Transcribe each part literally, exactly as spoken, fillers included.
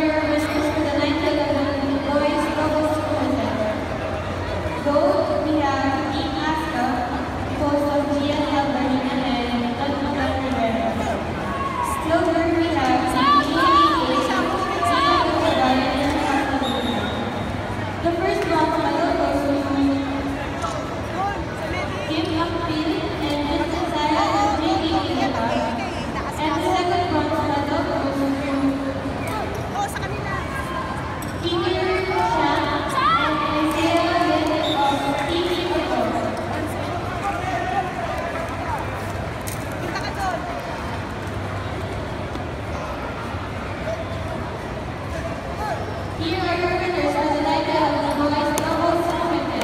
your winners for the ninth eleven boys doubles tournament. Gold, we have Team Asta, composed of Gian Elberlin and Don Rivera. Silver, we have Team G A, Gina Lugar and Catalina. The first bronze medal goes to Kim Akpil and Vincent Saya and J K Kilapa. And the second bronze medal goes to Peter Chan and Isaiah Lynn of Team Chicago. Here are your winners for the night of the boys doubles Kumite.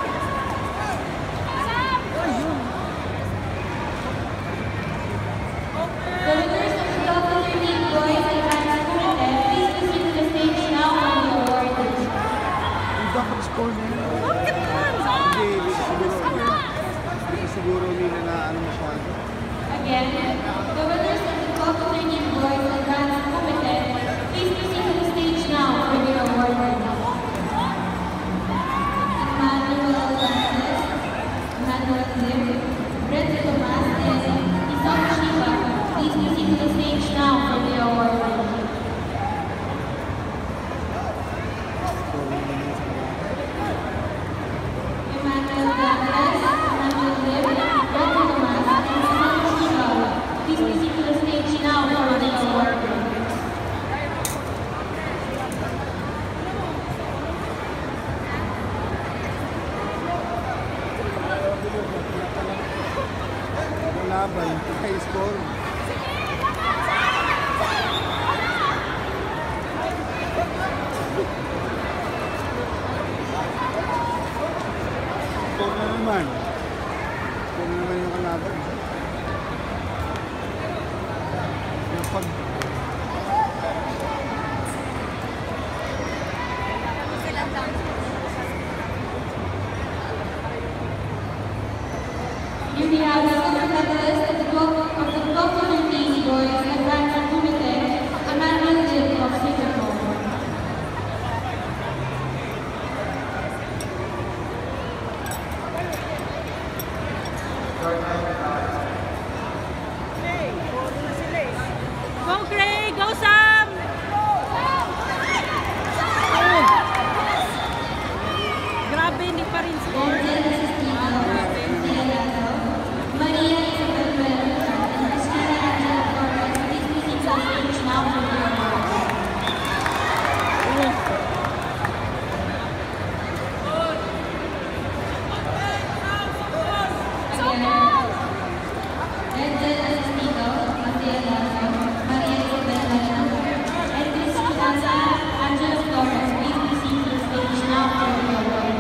The winners of the double thirteen boys advanced Kumite, please proceed to the stage now for the award. Ang dapat score na yun. Hindi, siguro. Hindi siguro nila na ano masyado. Again, the winners of the double thirteen boys advanced Kumite, please proceed to the stage now for the award. Emmanuel Francis, Emmanuel Lim, Brett Tomas, and Isam Shiva, please proceed to the stage now for the award. Emmanuel Francis, Emmanuel Lim, Brett Tomas, and Isam Shiva, please proceed to the stage now for the award. Laban, high score. Score na naman. Score na naman yung kalaban. Napag... Here we have the silver medalist of the double thirteen boys advanced Kumite, Emmanuel Lim of Singapore. Go Gray! Go Sam! Grabe, hindi pa rin score. Maria Isabel Rivera and Christina Angela Torres, please proceed to the stage now for the award. Again, Edel Asistido, Mateo Lazo, Maria Isabel Rivera, and Christina Angela Torres, please proceed to the stage now for the award.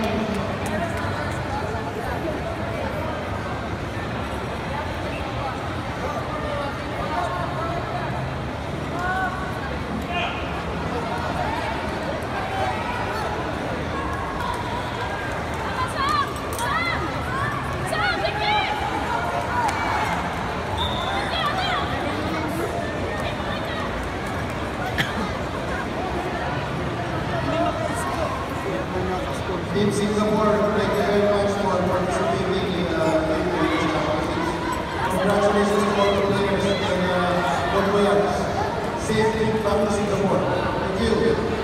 Team Singapore, thank you very much for participating in the Olympic competition. Congratulations to all the players and uh, all players. Safe trip back to Singapore. Thank you.